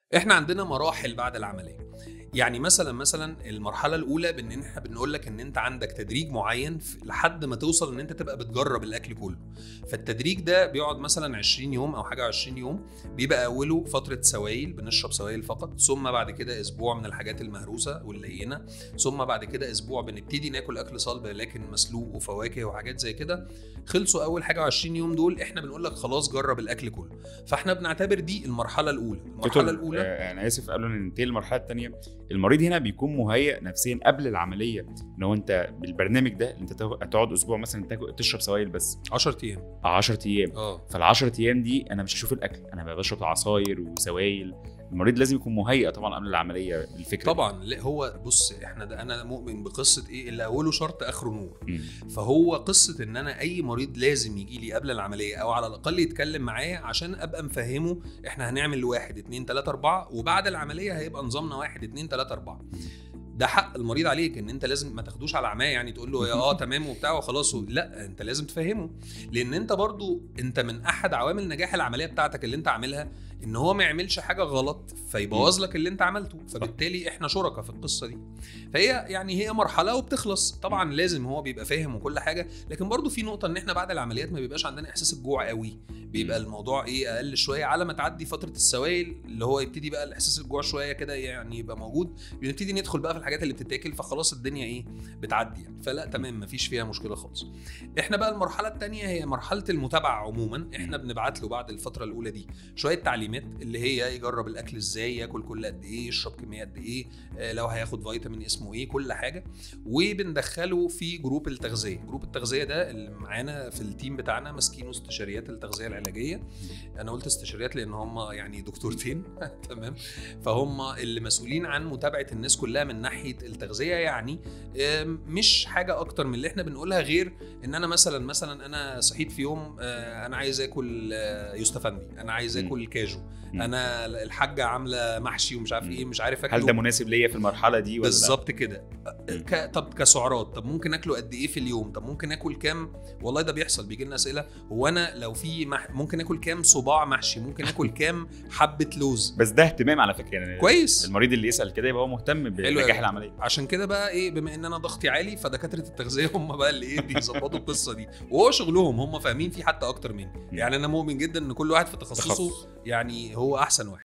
احنا عندنا مراحل بعد العمليه. يعني مثلا المرحله الاولى بان احنا بنقول لك ان انت عندك تدريج معين لحد ما توصل ان انت تبقى بتجرب الاكل كله. فالتدريج ده بيقعد مثلا 20 يوم او حاجه 20 يوم. بيبقى اوله فتره سوائل، بنشرب سوائل فقط، ثم بعد كده اسبوع من الحاجات المهروسه واللينه، ثم بعد كده اسبوع بنبتدي ناكل اكل صلب لكن مسلوق وفواكه وحاجات زي كده. خلصوا اول حاجه 20 يوم دول احنا بنقول لك خلاص جرب الاكل كله. فاحنا بنعتبر دي المرحله الاولى. المرحله الاولى انا اسف قبل ما ننتقل للمرحله الثانيه، المريض هنا بيكون مهيئ نفسيا قبل العمليه ان هو انت بالبرنامج ده انت تقعد اسبوع مثلا تشرب سوائل بس 10 ايام. 10 ايام. فال10 ايام دي انا مش هشوف الاكل، انا بشرب عصاير وسوائل. المريض لازم يكون مهيئ طبعا قبل العمليه بالفكره طبعا. لا هو بص، انا مؤمن بقصه ايه اللي اوله شرط اخره نور. فهو قصه ان انا اي مريض لازم يجي لي قبل العمليه او على الاقل يتكلم معايا عشان ابقى مفهمه احنا هنعمل 1 2 3 4 وبعد العمليه هيبقى نظامنا 1 2 3 4. ده حق المريض عليك ان انت لازم ما تاخدوش على عماه، يعني تقول له يا تمام وبتاع وخلاص. لا، انت لازم تفهمه، لان انت برضو انت من احد عوامل نجاح العمليه بتاعتك اللي انت عاملها ان هو ما يعملش حاجه غلط فيبوظ لك اللي انت عملته. فبالتالي احنا شركاء في القصه دي. فهي يعني هي مرحله وبتخلص. طبعا لازم هو بيبقى فاهم وكل حاجه، لكن برضو في نقطه ان احنا بعد العمليات ما بيبقاش عندنا احساس الجوع قوي. بيبقى الموضوع اقل شويه على ما تعدي فتره السوائل اللي هو يبتدي بقى الاحساس الجوع شويه كده يعني يبقى موجود. بنبتدي ندخل بقى في الحاجات اللي بتتاكل، فخلاص الدنيا بتعدي يعني. فلا تمام، مفيش فيها مشكله خالص. احنا بقى المرحله الثانيه هي مرحله المتابعه عموما. احنا بنبعت له بعد الفتره الاولى دي شويه تعليمات اللي هي يجرب الاكل ازاي، ياكل كل قد ايه، يشرب كميه قد ايه، لو هياخد فيتامين اسمه ايه، كل حاجه. وبندخله في جروب التغذيه. جروب التغذيه ده اللي معانا في التيم بتاعنا ماسكينه استشاريات التغذيه العلاجيه. انا قلت استشاريات لان هم يعني دكتورتين تمام. فهم اللي مسؤولين عن متابعه الناس كلها من ناحيه التغذيه. يعني مش حاجه اكتر من اللي احنا بنقولها، غير ان انا مثلا انا صحيت في يوم انا عايز اكل يوستفندي، انا عايز اكل كاجو، انا الحاجه عامله محشي ومش عارف ايه، مش عارف اكله. هل ده مناسب ليا في المرحله دي ولا بالظبط كده؟ طب كسعرات، طب ممكن اكله قد ايه في اليوم، طب ممكن اكل كام. والله ده بيحصل، بيجي لنا اسئله هو انا لو في ممكن اكل كام صباع محشي، ممكن اكل كام حبه لوز. بس ده اهتمام على فكره يعني كويس. المريض اللي يسال كده يبقى هو مهتم بنجاح العمليه. عشان كده بقى بما ان انا ضغطي عالي فدكاتره التغذيه هم بقى اللي بيظبطوا القصه دي، وهو شغلهم هم فاهمين فيه حتى اكتر مني. يعني انا مؤمن جدا ان كل واحد في تخصصه يعني هو احسن واحد.